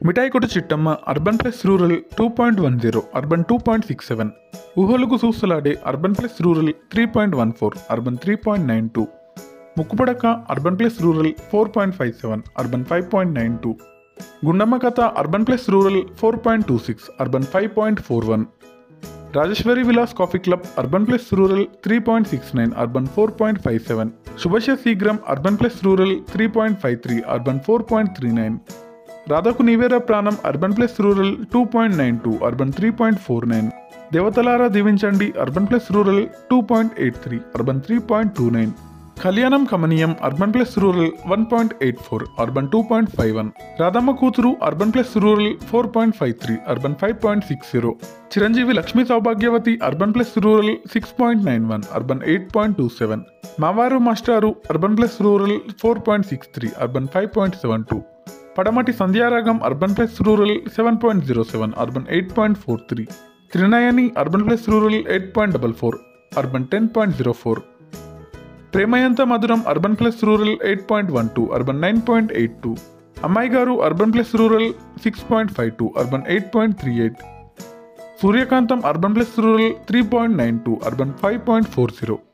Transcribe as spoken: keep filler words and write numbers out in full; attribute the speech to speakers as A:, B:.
A: మిఠాయి Kottu Chittamma urban plus rural two point one zero urban two point six seven ఊహలకు సూసలాడే urban plus rural three point one four urban three point nine two ముక్కుపడక urban plus rural four point five seven urban five point nine two Gundamma Katha urban plus rural four point two six urban five point four one Rajeshwari Vilas coffee club urban plus rural three point six nine urban four point five seven Subhasya Seeghram urban plus rural three point five three urban four point three nine రాధకు నీవేరా ప్రాణం urban plus rural two point nine two urban three point four nine దేవతలారా దీవించండి urban plus rural two point eight three urban three point two nine Kalyanam Kamaneeyam urban plus rural one point eight four urban two point five one Radhamma Kuthuru urban plus rural four point five three urban five point six zero Chiranjeevi Lakshmi Sowbhagyavathi urban plus rural six point nine one urban eight point two seven Maavaru Mastaaru urban plus rural four point six three urban five point seven two Padamati Sandhyaragam urban plus rural seven point zero seven urban eight point four three Trinayani urban plus rural eight point double four urban ten point zero four Premaentha Madhuram urban plus rural eight point one two urban nine point eight two Ammayi Garu urban plus rural six point five two urban eight point three eight Suryakantham urban plus rural three point nine two urban five point four zero